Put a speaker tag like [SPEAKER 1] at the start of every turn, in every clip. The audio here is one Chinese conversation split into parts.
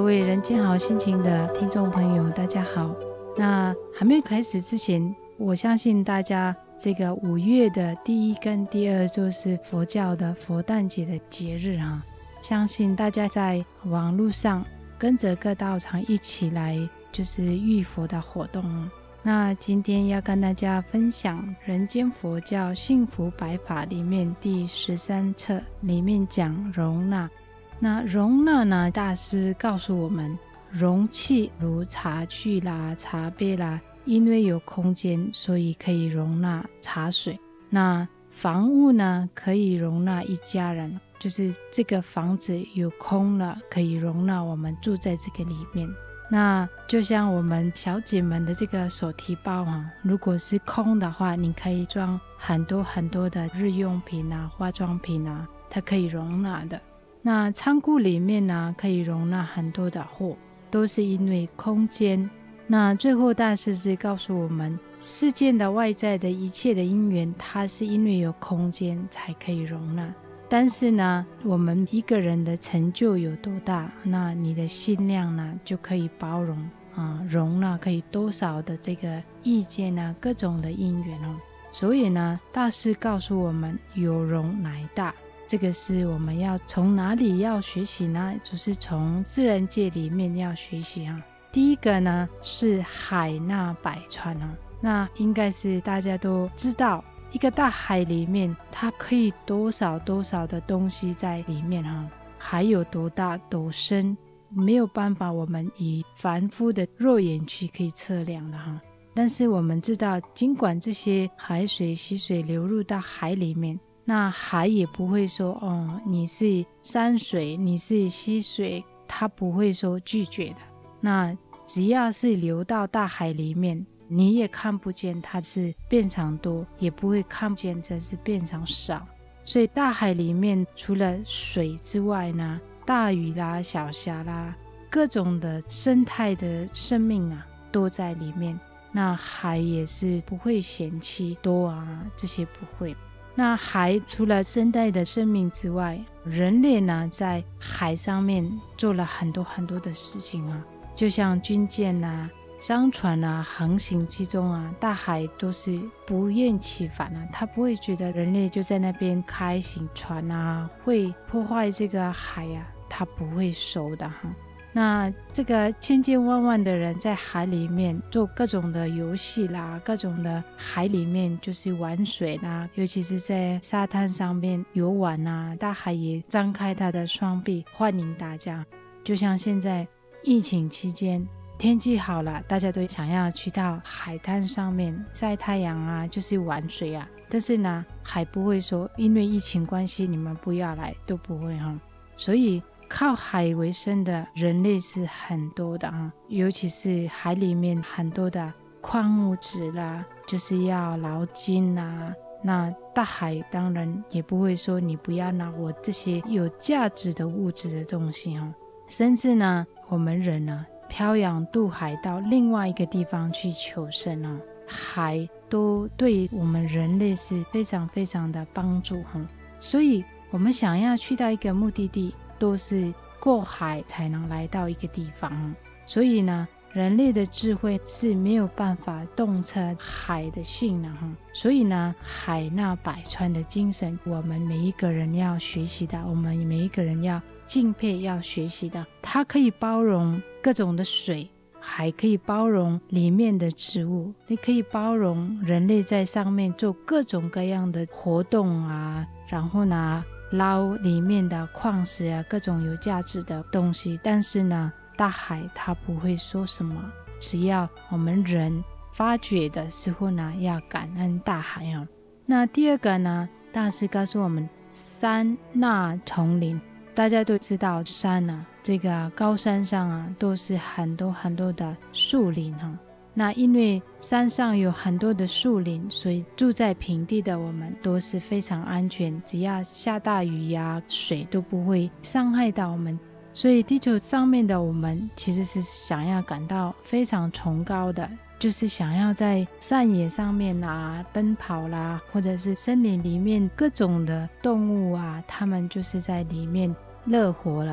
[SPEAKER 1] 位人间好心情的听众朋友大家好。那还没有开始之前，我相信大家这个5月的第1跟第2就是佛教的佛诞节的节日啊，相信大家在网络上跟着各道场一起来就是浴佛的活动。那今天要跟大家分享人间佛教幸福百法里面第13册里面讲容纳。那容纳呢，大师告诉我们，容器如茶具啦、茶杯啦，因为有空间，所以可以容纳茶水。那房屋呢，可以容纳一家人，就是这个房子有空了，可以容纳我们住在这个里面。那就像我们小姐们的这个手提包啊，如果是空的话，你可以装很多很多的日用品啊、化妆品啊，它可以容纳的。那仓库里面呢，可以容纳很多的货，都是因为空间。那最后大师是告诉我们，世间的外在的一切的因缘，它是因为有空间才可以容纳。但是呢，我们一个人的成就有多大，那你的心量呢，就可以包容容纳可以多少的这个意见啊，各种的因缘哦。所以呢，大师告诉我们，有容乃大。这个是我们要从哪里要学习呢？就是从自然界里面要学习啊。第一个呢是海纳百川啊，那应该是大家都知道，一个大海里面它可以多少的东西在里面啊，海有多大多深，没有办法我们以凡夫的肉眼去可以测量的哈。但是我们知道，尽管这些海水溪水流入到海里面，那海也不会说你是山水你是溪水，它不会说拒绝的。那只要是流到大海里面，你也看不见它是变长多，也不会看见这是变长少。所以大海里面除了水之外呢，大鱼啦、小虾啦，各种的生态的生命啊都在里面。那海也是不会嫌弃多啊，这些不会。那海除了生态的生命之外，人类呢在海上面做了很多很多的事情啊，就像军舰啊、商船啊航行其中啊，大海都是不厌其烦啊，他不会觉得人类就在那边开行船啊会破坏这个海啊，他不会收的哈。那这个千千万万的人在海里面做各种的游戏啦，各种的海里面就是玩水啦，尤其是在沙滩上面游玩啊，大海也张开他的双臂欢迎大家。就像现在疫情期间天气好了，大家都想要去到海滩上面晒太阳啊，就是玩水啊。但是呢，海不会说因为疫情关系你们不要来，都不会哈。所以靠海为生的人类是很多的啊，尤其是海里面很多的矿物质啦，就是要捞金啦。那大海当然也不会说你不要拿我这些有价值的物质的东西啊。甚至呢，我们人呢漂洋渡海到另外一个地方去求生啊，海都对我们人类是非常非常的帮助哈。所以我们想要去到一个目的地，都是过海才能来到一个地方。所以呢，人类的智慧是没有办法洞彻海的性的。所以呢，海纳百川的精神，我们每一个人要学习的，我们每一个人要敬佩要学习的。它可以包容各种的水，还可以包容里面的植物，你可以包容人类在上面做各种各样的活动啊，然后呢捞里面的矿石啊，各种有价值的东西。但是呢，大海它不会说什么，只要我们人发觉的时候呢，要感恩大海啊。那第二个呢，大师告诉我们，山纳丛林。大家都知道山啊，这个高山上啊都是很多很多的树林啊。那因为山上有很多的树林，所以住在平地的我们都是非常安全，只要下大雨呀，水都不会伤害到我们。所以地球上面的我们其实是想要感到非常崇高的，就是想要在山野上面啊奔跑啦，或者是森林里面各种的动物啊，它们就是在里面乐活了。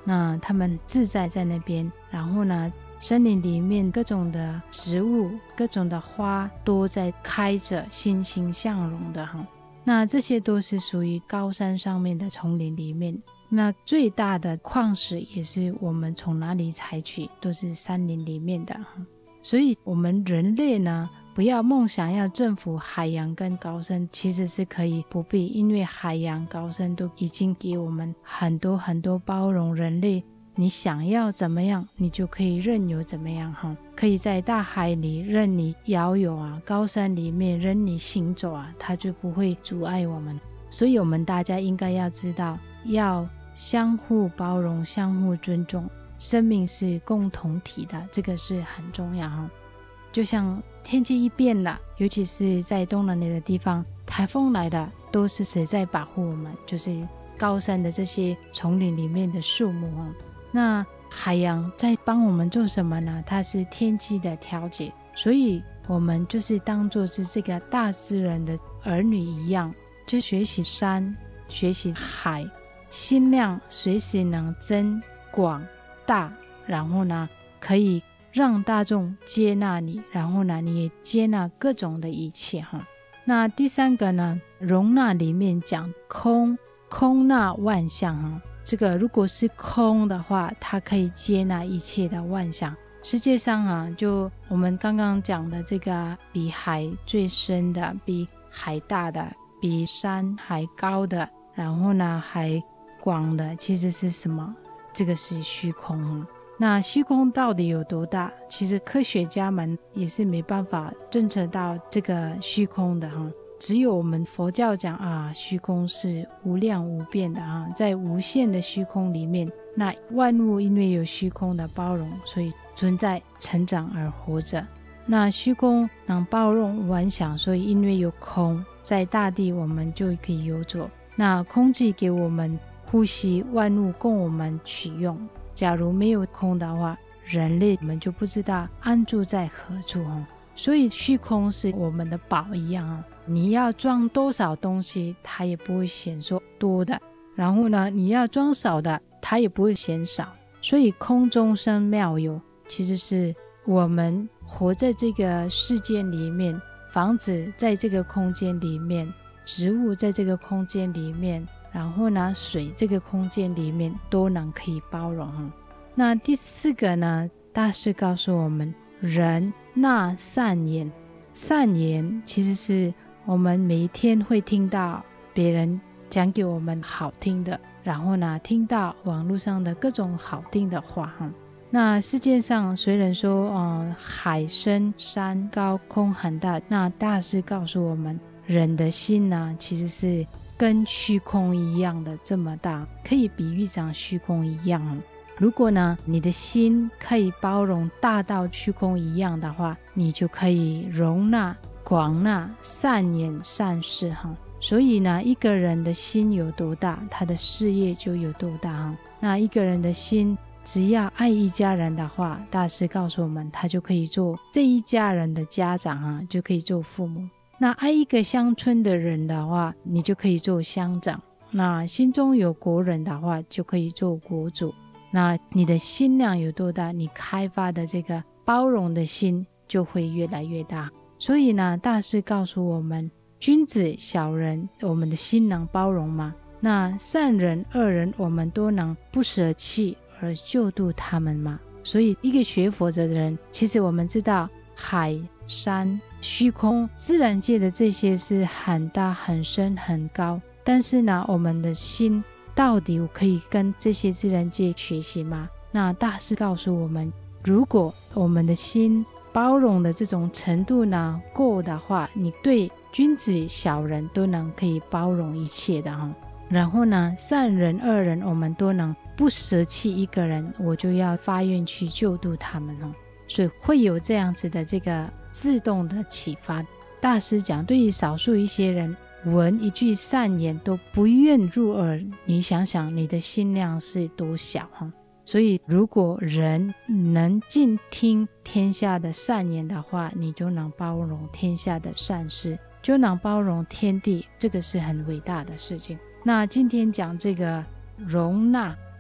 [SPEAKER 1] 那他们自在在那边，然后呢森林里面各种的植物，各种的花都在开着，欣欣向荣的哈。那这些都是属于高山上面的丛林里面，那最大的矿石也是我们从哪里采取，都是山林里面的。所以我们人类呢，不要梦想要征服海洋跟高山，其实是可以不必，因为海洋高山都已经给我们很多很多包容人类，你想要怎么样你就可以任由怎么样哈，可以在大海里任你遨游啊，高山里面任你行走啊，它就不会阻碍我们。所以我们大家应该要知道，要相互包容，相互尊重，生命是共同体的，这个是很重要哈。就像天气一变了，尤其是在东南亚的地方，台风来的都是谁在保护我们？就是高山的这些丛林里面的树木啊。那海洋在帮我们做什么呢？它是天气的调节，所以我们就是当作是这个大自然的儿女一样，就学习山，学习海，心量随时能增广大，然后呢可以让大众接纳你，然后呢你也接纳各种的一切哈。那第三个呢，容纳里面讲空，空纳万象哈。这个如果是空的话，它可以接纳一切的万象。世界上啊，就我们刚刚讲的这个比海最深的，比海大的，比山还高的，然后呢还广的，其实是什么？这个是虚空。那虚空到底有多大？其实科学家们也是没办法侦测到这个虚空的哈。只有我们佛教讲啊，虚空是无量无边的啊，在无限的虚空里面，那万物因为有虚空的包容，所以存在成长而活着。那虚空能包容万象，所以因为有空，在大地我们就可以游走。那空气给我们呼吸，万物供我们取用。假如没有空的话，人类我们就不知道安住在何处。所以虚空是我们的宝一样啊，你要装多少东西它也不会嫌说多的，然后呢你要装少的它也不会嫌少。所以空中生妙有，其实是我们活在这个世界里面，房子在这个空间里面，植物在这个空间里面，然后呢水这个空间里面都能可以包容。那第四个呢，大师告诉我们，人纳善言。善言其实是我们每一天会听到别人讲给我们好听的，然后呢听到网络上的各种好听的话。那世界上虽然说海深山高空很大，那大师告诉我们，人的心呢其实是跟虚空一样的这么大，可以比喻成虚空一样。如果呢你的心可以包容大到虚空一样的话，你就可以容纳广纳善言善事。所以呢一个人的心有多大，他的事业就有多大。那一个人的心只要爱一家人的话，大师告诉我们，他就可以做这一家人的家长，就可以做父母。那爱一个乡村的人的话，你就可以做乡长。那心中有国人的话，就可以做国主。那你的心量有多大，你开发的这个包容的心就会越来越大。所以呢大师告诉我们，君子小人我们的心能包容吗？那善人恶人我们都能不舍弃而救度他们吗？所以一个学佛者的人，其实我们知道海山虚空自然界的这些是很大很深很高，但是呢我们的心到底可以跟这些自然界学习吗？那大师告诉我们，如果我们的心包容的这种程度呢够的话，你对君子小人都能可以包容一切的。然后呢善人恶人我们都能不舍弃一个人，我就要发愿去救度他们。所以会有这样子的这个自动的启发。大师讲，对于少数一些人闻一句善言都不愿入耳，你想想你的心量是多小。所以如果人能尽听天下的善言的话，你就能包容天下的善事，就能包容天地，这个是很伟大的事情。那今天讲这个容纳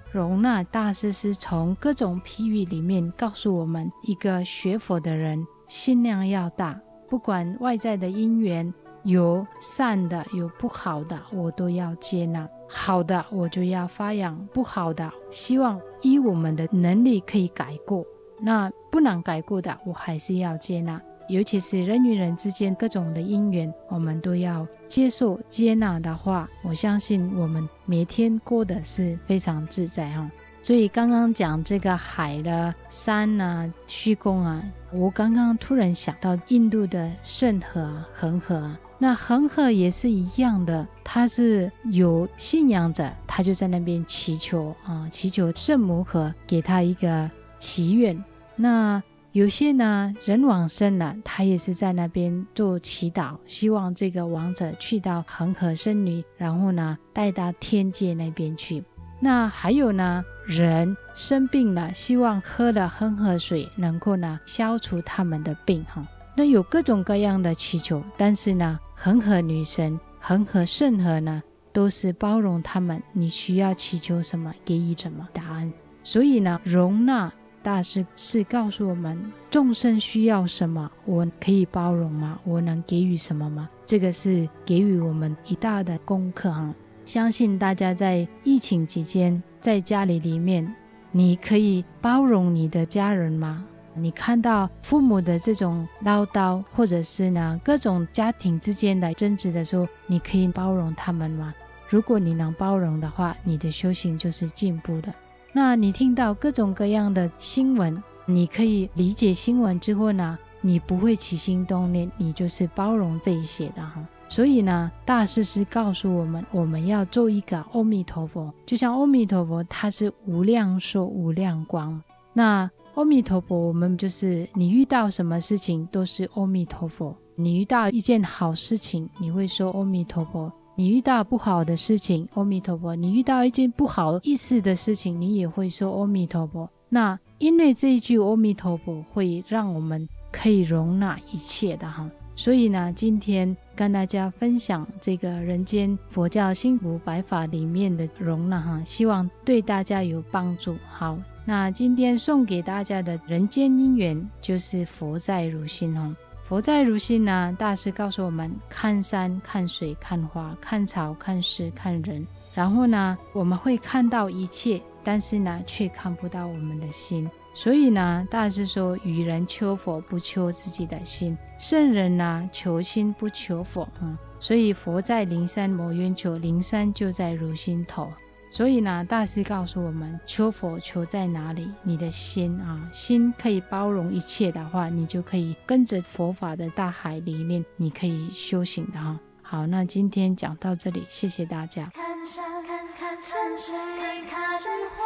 [SPEAKER 1] 容纳大师是从各种譬喻里面告诉我们，一个学佛的人心量要大，不管外在的因缘，有善的有不好的，我都要接纳，好的我就要发扬，不好的希望依我们的能力可以改过，那不能改过的我还是要接纳。尤其是人与人之间各种的因缘，我们都要接受接纳的话，我相信我们每天过得是非常自在哈。所以刚刚讲这个海的山啊虚空啊，我刚刚突然想到印度的圣河啊恒河啊，那恒河也是一样的，他是有信仰者，他就在那边祈求啊，祈求圣母河给他一个祈愿。那有些呢人往生了，他也是在那边做祈祷，希望这个亡者去到恒河生女，然后呢带到天界那边去。那还有呢，人生病了，希望喝了恒河水能够呢消除他们的病哈。那有各种各样的祈求，但是呢恒河女神、恒河圣河呢都是包容他们，你需要祈求什么给予什么答案。所以呢容纳大师是告诉我们，众生需要什么，我可以包容吗？我能给予什么吗？这个是给予我们一大的功课哈。相信大家在疫情期间，在家里面，你可以包容你的家人吗？你看到父母的这种唠叨，或者是呢各种家庭之间的争执的时候，你可以包容他们吗？如果你能包容的话，你的修行就是进步的。那你听到各种各样的新闻，你可以理解新闻之后呢，你不会起心动念，你就是包容这一些的哈。所以呢大师是告诉我们，我们要做一个阿弥陀佛，就像阿弥陀佛他是无量寿无量光，那阿弥陀佛我们就是你遇到什么事情都是阿弥陀佛，你遇到一件好事情你会说阿弥陀佛，你遇到不好的事情阿弥陀佛，你遇到一件不好意思的事情你也会说阿弥陀佛。那因为这一句阿弥陀佛会让我们可以容纳一切的哈。所以呢今天跟大家分享这个人间佛教幸福百法里面的容纳哈，希望对大家有帮助。好，那今天送给大家的人间因缘就是佛在如心哦。佛在如心呢，大师告诉我们，看山看水看花看草看事看人，然后呢我们会看到一切，但是呢却看不到我们的心。所以呢大师说，与人求佛不求自己的心，圣人呢求心不求佛所以佛在灵山莫冤求，灵山就在如心头。所以呢大师告诉我们，求佛求在哪里？你的心心可以包容一切的话，你就可以跟着佛法的大海里面，你可以修行的哈。好，那今天讲到这里，谢谢大家。
[SPEAKER 2] 看山看山水看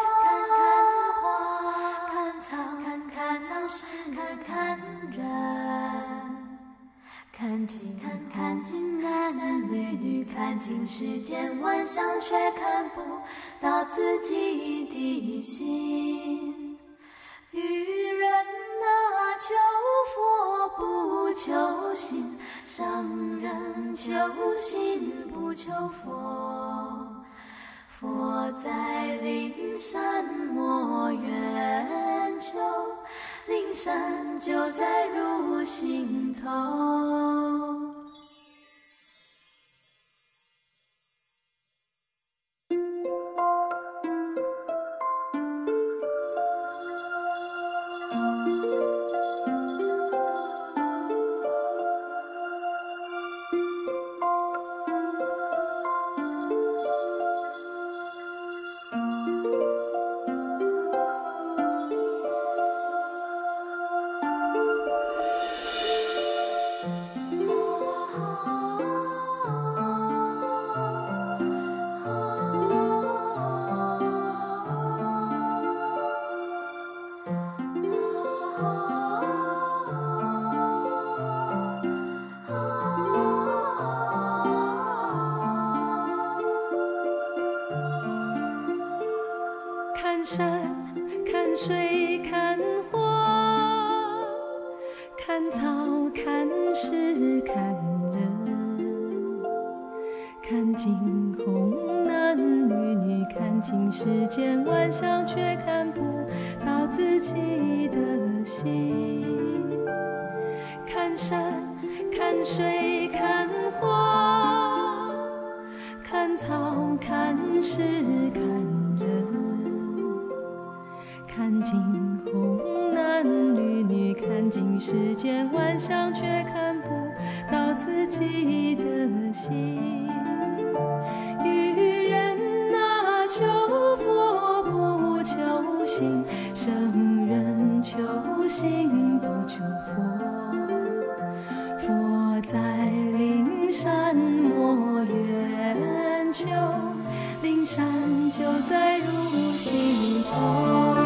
[SPEAKER 2] 花看草看事看人，看尽男男女女，看尽世间万象，却看不到自己的心。愚人求佛不求心，圣人求心不求佛。佛在灵山莫远求，灵山就在如心头。看山看水看花，看草看事看人，看尽红男绿女，看尽世间万象， 己的心。看山，看水，看花，看草，看事，看人，看尽红男绿女，看尽世间万象，却看不到自己的心。愚人啊，求佛不求心，圣人求心不求佛。佛在灵山莫远求，灵山就在如心头。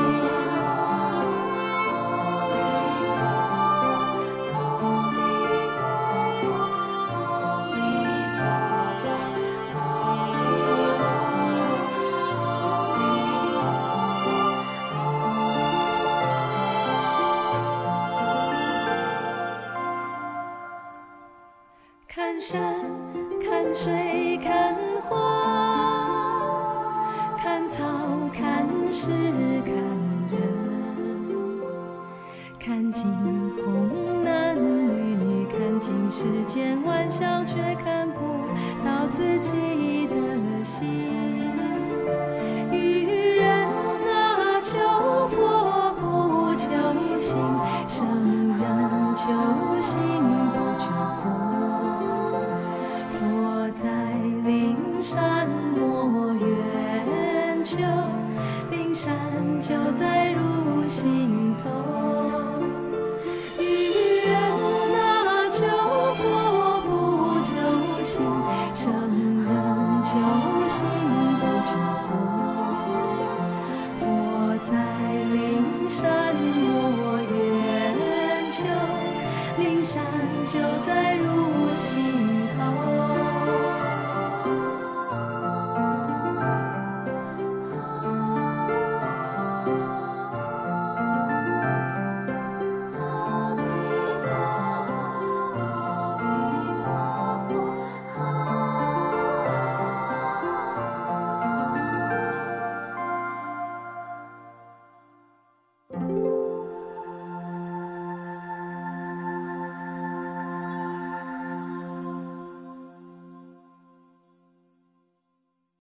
[SPEAKER 2] 看山，看水，看花，看草，看事，看人，看尽红男绿女，看尽世间万象，却看不到自己的心。愚人啊，求佛不求心，圣人求